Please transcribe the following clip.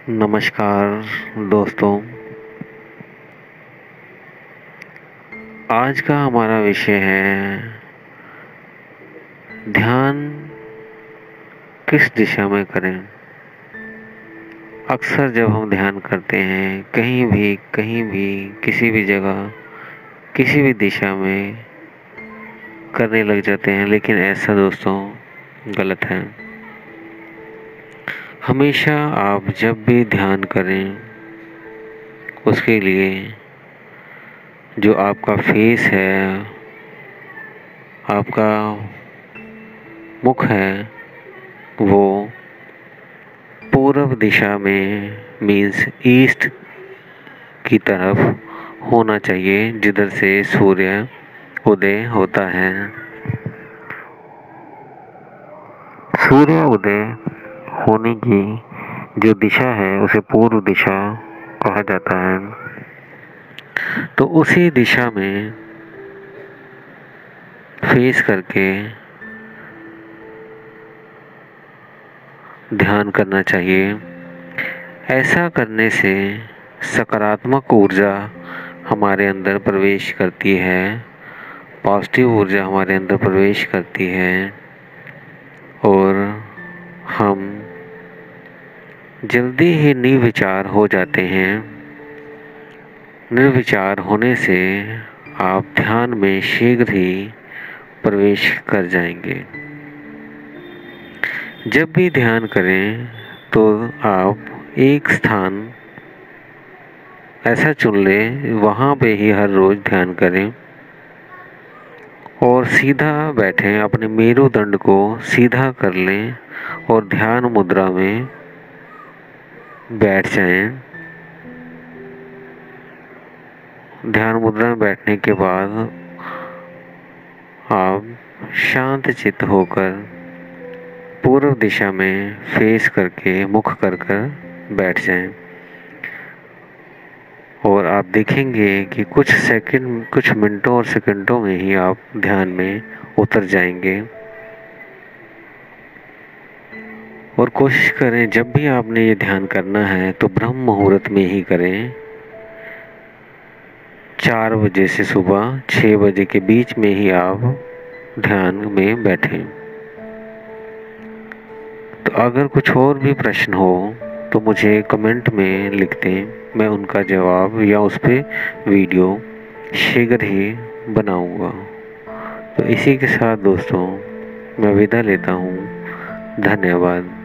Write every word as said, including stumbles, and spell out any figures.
नमस्कार दोस्तों। आज का हमारा विषय है ध्यान किस दिशा में करें। अक्सर जब हम ध्यान करते हैं कहीं भी कहीं भी किसी भी जगह किसी भी दिशा में करने लग जाते हैं, लेकिन ऐसा दोस्तों गलत है। हमेशा आप जब भी ध्यान करें उसके लिए जो आपका फेस है, आपका मुख है, वो पूर्व दिशा में मीन्स ईस्ट की तरफ होना चाहिए, जिधर से सूर्य उदय होता है। सूर्य उदय होने की जो दिशा है उसे पूर्व दिशा कहा जाता है। तो उसी दिशा में फेस करके ध्यान करना चाहिए। ऐसा करने से सकारात्मक ऊर्जा हमारे अंदर प्रवेश करती है, पॉजिटिव ऊर्जा हमारे अंदर प्रवेश करती है और हम जल्दी ही निर्विचार हो जाते हैं। निर्विचार होने से आप ध्यान में शीघ्र ही प्रवेश कर जाएंगे। जब भी ध्यान करें तो आप एक स्थान ऐसा चुन लें, वहाँ पे ही हर रोज ध्यान करें और सीधा बैठें, अपने मेरुदंड को सीधा कर लें और ध्यान मुद्रा में बैठ जाएं। ध्यान मुद्रा में बैठने के बाद आप शांत चित्त होकर पूर्व दिशा में फेस करके मुख कर कर बैठ जाएं और आप देखेंगे कि कुछ सेकंड कुछ मिनटों और सेकंडों में ही आप ध्यान में उतर जाएंगे। और कोशिश करें जब भी आपने ये ध्यान करना है तो ब्रह्म मुहूर्त में ही करें। चार बजे से सुबह छः बजे के बीच में ही आप ध्यान में बैठें। तो अगर कुछ और भी प्रश्न हो तो मुझे कमेंट में लिख दें, मैं उनका जवाब या उस पर वीडियो शीघ्र ही बनाऊंगा। तो इसी के साथ दोस्तों मैं विदा लेता हूँ। धन्यवाद।